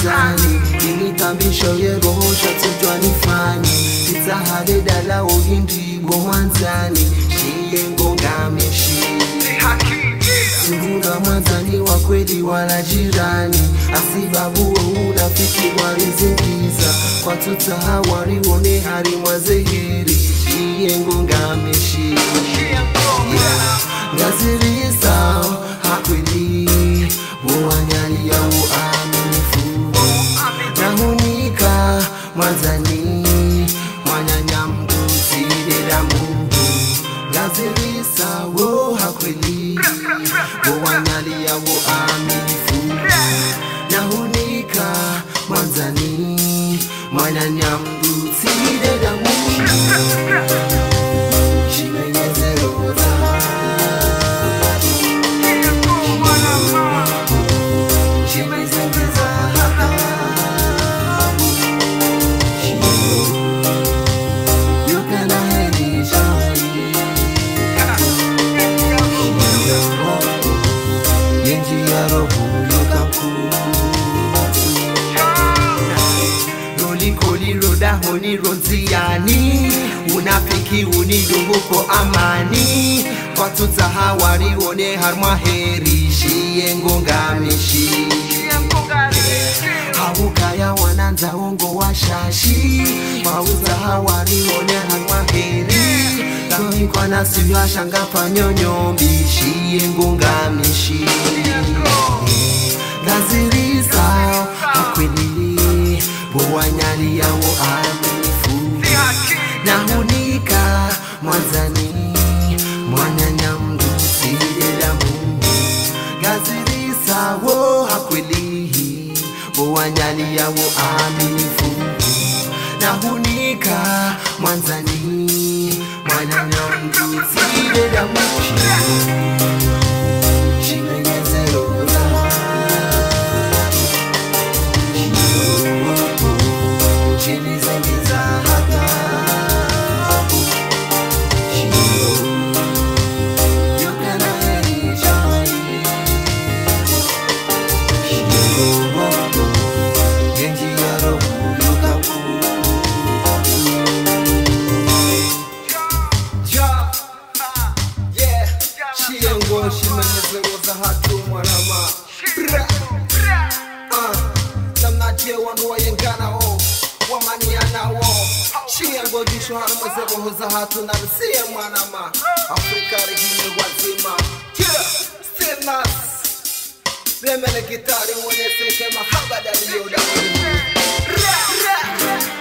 mwanzani imitambisho yeroho shatujwa nifanye titahale dala oyindi bo mwanzani shiyengo ngameshi Sivunga mwanzani wa kweli wala jirani asibabu unafiki walizingiza kwa tutahawari wone hari mwazeheri shiyengo ngameshi Ngazirisa hakweli Wanyali ya uaminifu Nahunika mwanzani Mwanyanyambu zideda mungu Ngazirisa hakweli Wanyali ya uaminifu Nahunika mwanzani Mwanyanyambu zideda mungu Honi ronziani unafiki unidunguko amani kwa tutahawari wone harma heri shiyengo ngameshi Hawukaya wananza ongo washashi kwa utahawari wone harma heri Kami kwa nasi ya shanga panyonyombi shiyengo ngameshi Gazirisa hakweli Wanyali ya uaminifu Nahunika mwanzani Mwanyanyambu zideda mungu Gazirisa hakweli Wanyali ya uaminifu Nahunika mwanzani Mwanyanyambu zideda mungu Wangu wayengana o wamaniana o Chiyango jisho hana mwezebo hoza hatu na siya mwanama Afrika regime wazima Still nas Remele gitari mwene seke mahaba dali yoda